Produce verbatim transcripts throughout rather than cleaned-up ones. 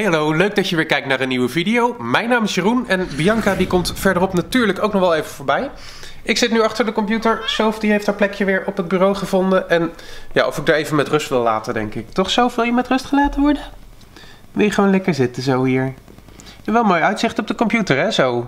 Hey hallo, leuk dat je weer kijkt naar een nieuwe video. Mijn naam is Jeroen en Bianca die komt verderop natuurlijk ook nog wel even voorbij. Ik zit nu achter de computer. Sof die heeft haar plekje weer op het bureau gevonden. En ja, of ik daar even met rust wil laten, denk ik. Toch Sof, wil je met rust gelaten worden? Wil je gewoon lekker zitten zo hier? Je hebt wel mooi uitzicht op de computer, hè, zo.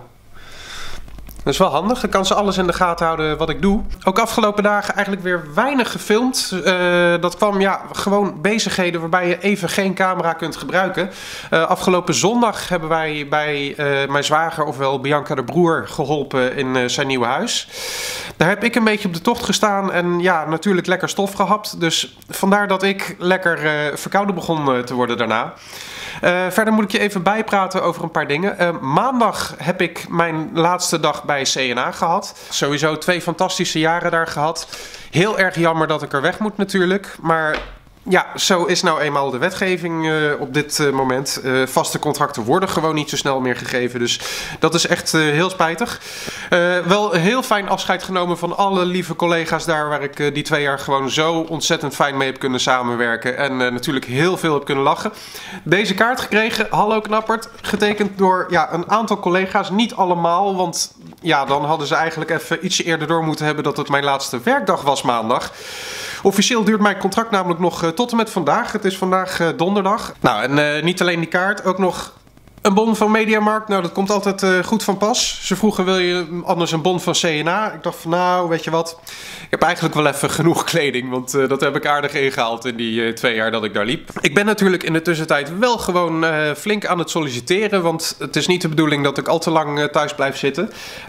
Dat is wel handig, dan kan ze alles in de gaten houden wat ik doe. Ook afgelopen dagen eigenlijk weer weinig gefilmd. Uh, dat kwam ja, gewoon bezigheden waarbij je even geen camera kunt gebruiken. Uh, afgelopen zondag hebben wij bij uh, mijn zwager, ofwel Bianca de broer, geholpen in uh, zijn nieuwe huis. Daar heb ik een beetje op de tocht gestaan en ja, natuurlijk lekker stof gehapt. Dus vandaar dat ik lekker uh, verkouden begon uh, te worden daarna. Uh, verder moet ik je even bijpraten over een paar dingen. Uh, maandag heb ik mijn laatste dag bij C N A gehad. Sowieso twee fantastische jaren daar gehad. Heel erg jammer dat ik er weg moet natuurlijk. Maar ja, zo is nou eenmaal de wetgeving uh, op dit uh, moment. Uh, vaste contracten worden gewoon niet zo snel meer gegeven. Dus dat is echt uh, heel spijtig. Uh, wel heel fijn afscheid genomen van alle lieve collega's daar, waar ik uh, die twee jaar gewoon zo ontzettend fijn mee heb kunnen samenwerken. En uh, natuurlijk heel veel heb kunnen lachen. Deze kaart gekregen, hallo knappert, getekend door ja, een aantal collega's. Niet allemaal, want ja, dan hadden ze eigenlijk even ietsje eerder door moeten hebben dat het mijn laatste werkdag was maandag. Officieel duurt mijn contract namelijk nog uh, tot en met vandaag. Het is vandaag uh, donderdag. Nou, en uh, niet alleen die kaart, ook nog een bon van Mediamarkt. Nou, dat komt altijd uh, goed van pas. Ze vroegen, wil je anders een bon van C N A? Ik dacht van, nou, weet je wat? Ik heb eigenlijk wel even genoeg kleding, want uh, dat heb ik aardig ingehaald in die uh, twee jaar dat ik daar liep. Ik ben natuurlijk in de tussentijd wel gewoon uh, flink aan het solliciteren, want het is niet de bedoeling dat ik al te lang uh, thuis blijf zitten.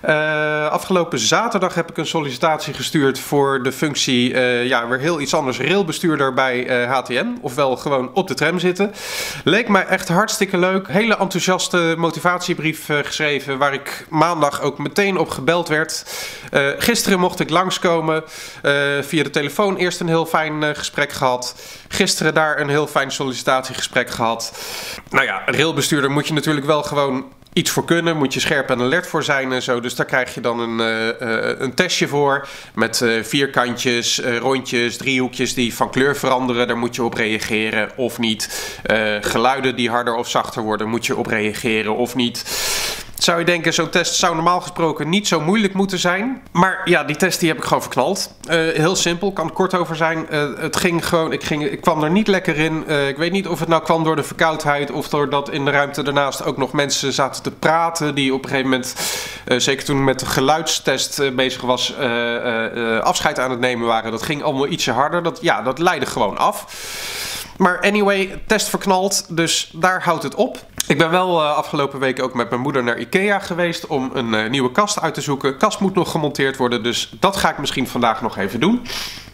Uh, afgelopen zaterdag heb ik een sollicitatie gestuurd voor de functie, uh, ja, weer heel iets anders, railbestuurder bij uh, H T M. Ofwel gewoon op de tram zitten. Leek mij echt hartstikke leuk. Hele enthousiaste motivatiebrief uh, geschreven, waar ik maandag ook meteen op gebeld werd. Uh, gisteren mocht ik langskomen. Uh, via de telefoon eerst een heel fijn uh, gesprek gehad. Gisteren daar een heel fijn sollicitatiegesprek gehad. Nou ja, railbestuurder moet je natuurlijk wel gewoon iets voor kunnen, moet je scherp en alert voor zijn en zo. Dus daar krijg je dan een, uh, uh, een testje voor. Met uh, vierkantjes, uh, rondjes, driehoekjes die van kleur veranderen. Daar moet je op reageren of niet. Uh, geluiden die harder of zachter worden, moet je op reageren of niet. Zou je denken, zo'n test zou normaal gesproken niet zo moeilijk moeten zijn. Maar ja, die test die heb ik gewoon verknald. Uh, heel simpel, kan er kort over zijn. Uh, het ging gewoon, ik, ging, ik kwam er niet lekker in. Uh, ik weet niet of het nou kwam door de verkoudheid of doordat in de ruimte daarnaast ook nog mensen zaten te praten. Die op een gegeven moment, uh, zeker toen ik met de geluidstest uh, bezig was, uh, uh, uh, afscheid aan het nemen waren. Dat ging allemaal ietsje harder. Dat, ja, dat leidde gewoon af. Maar anyway, test verknald, dus daar houdt het op. Ik ben wel uh, afgelopen week ook met mijn moeder naar Ikea geweest om een uh, nieuwe kast uit te zoeken. De kast moet nog gemonteerd worden, dus dat ga ik misschien vandaag nog even doen.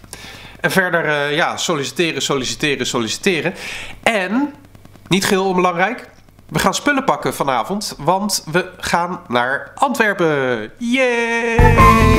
En verder, uh, ja, solliciteren, solliciteren, solliciteren. En, niet geheel onbelangrijk, we gaan spullen pakken vanavond, want we gaan naar Antwerpen. Yay!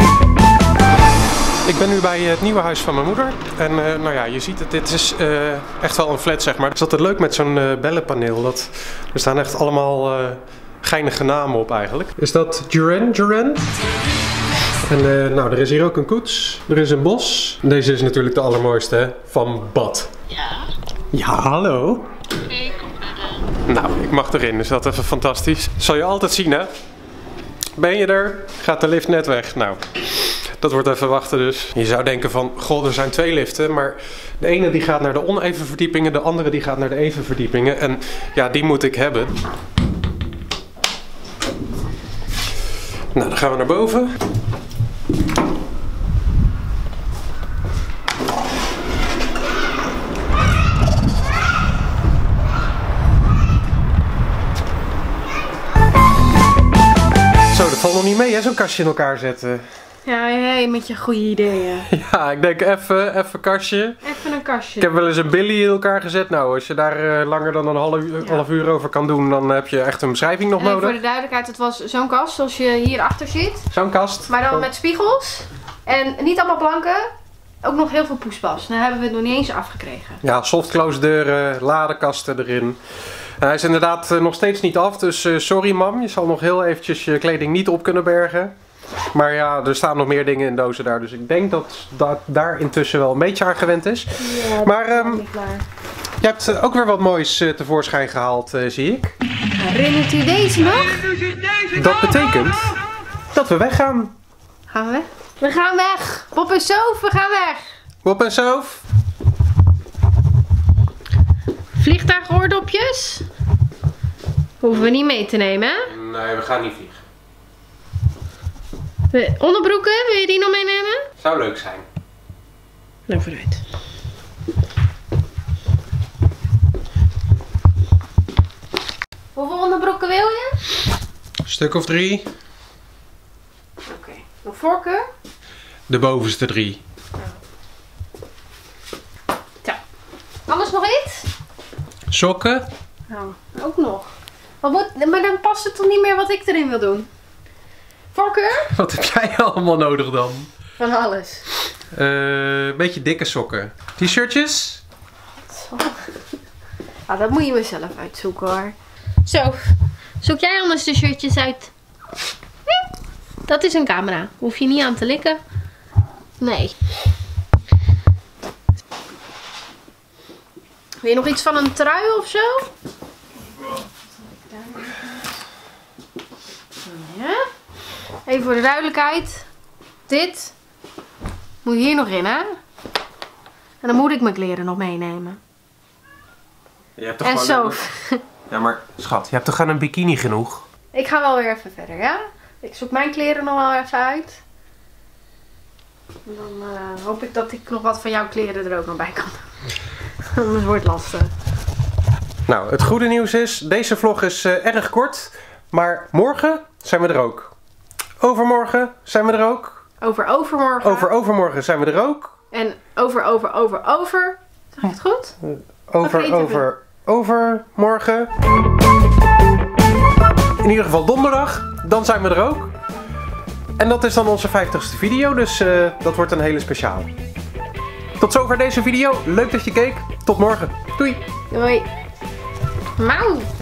Ik ben nu bij het nieuwe huis van mijn moeder. En uh, nou ja, je ziet het, dit is uh, echt wel een flat, zeg maar. Het is altijd leuk met zo'n uh, bellenpaneel. Dat, er staan echt allemaal uh, geinige namen op eigenlijk. Is dat Duran? Duran? En uh, nou, er is hier ook een koets. Er is een bos. Deze is natuurlijk de allermooiste, hè? Van Bad. Ja. Ja, hallo. Oké, kom verder. Nou, ik mag erin, dus dat is even fantastisch. Zal je altijd zien, hè? Ben je er? Gaat de lift net weg? Nou, dat wordt even wachten dus. Je zou denken van, goh, er zijn twee liften, maar de ene die gaat naar de oneven verdiepingen, de andere die gaat naar de even verdiepingen. En ja, die moet ik hebben. Nou, dan gaan we naar boven. Zo, dat valt nog niet mee, hè, zo'n kastje in elkaar zetten. Ja, jij met je goede ideeën. Ja, ik denk even, even kastje. Even een kastje. Ik heb wel eens een Billy in elkaar gezet. Nou, als je daar uh, langer dan een half uur, ja. half uur over kan doen, dan heb je echt een beschrijving nog en nodig. voor de duidelijkheid, het was zo'n kast zoals je hierachter ziet. Zo'n kast. Maar dan oh. met spiegels. En niet allemaal planken. Ook nog heel veel poespas. Dan hebben we het nog niet eens afgekregen. Ja, softclose deuren, ladekasten erin. Uh, hij is inderdaad uh, nog steeds niet af, dus uh, sorry mam. Je zal nog heel eventjes je kleding niet op kunnen bergen. Maar ja, er staan nog meer dingen in dozen daar. Dus ik denk dat dat daar intussen wel een beetje aan gewend is. Ja, maar um, Je hebt uh, ook weer wat moois uh, tevoorschijn gehaald, uh, zie ik. Herinnert u deze nog? Dat betekent dat we weggaan. Gaan we weg? We gaan weg. Bob en Sof, we gaan weg. Bob en Sof. Vliegtuigoordopjes? Hoeven we niet mee te nemen, hè? Nee, we gaan niet vliegen. We, onderbroeken, wil je die nog meenemen? Zou leuk zijn. Nou, vooruit. Hoeveel onderbroeken wil je? Een stuk of drie. Oké. Okay. Nog voorkeur? De bovenste drie. Zo. Anders nog iets? Sokken. Nou, ook nog. Wat moet, maar dan past het toch niet meer wat ik erin wil doen? Voorkeur? Wat heb jij allemaal nodig dan? Van alles. Een uh, beetje dikke sokken. T-shirtjes? Ah, dat moet je mezelf uitzoeken hoor. Zo, zoek jij anders de shirtjes uit? Hm, dat is een camera. Hoef je niet aan te likken. Nee. Wil je nog iets van een trui of zo? Ja. Even voor de duidelijkheid. Dit moet hier nog in, hè? En dan moet ik mijn kleren nog meenemen. Je hebt toch en zo. Een... Ja, maar schat, je hebt toch aan een bikini genoeg? Ik ga wel weer even verder, ja? Ik zoek mijn kleren nog wel even uit. En dan uh, hoop ik dat ik nog wat van jouw kleren er ook nog bij kan. Anders wordt het lastig. Nou, het goede nieuws is, deze vlog is uh, erg kort. Maar morgen zijn we er ook. Overmorgen zijn we er ook. Over overmorgen. Over overmorgen zijn we er ook. En over, over, over, over. Zeg je het goed? Uh, over, over, overmorgen. In ieder geval donderdag. Dan zijn we er ook. En dat is dan onze vijftigste video. Dus uh, dat wordt een hele speciale. Tot zover deze video. Leuk dat je keek. Tot morgen. Doei. Doei. Mauw.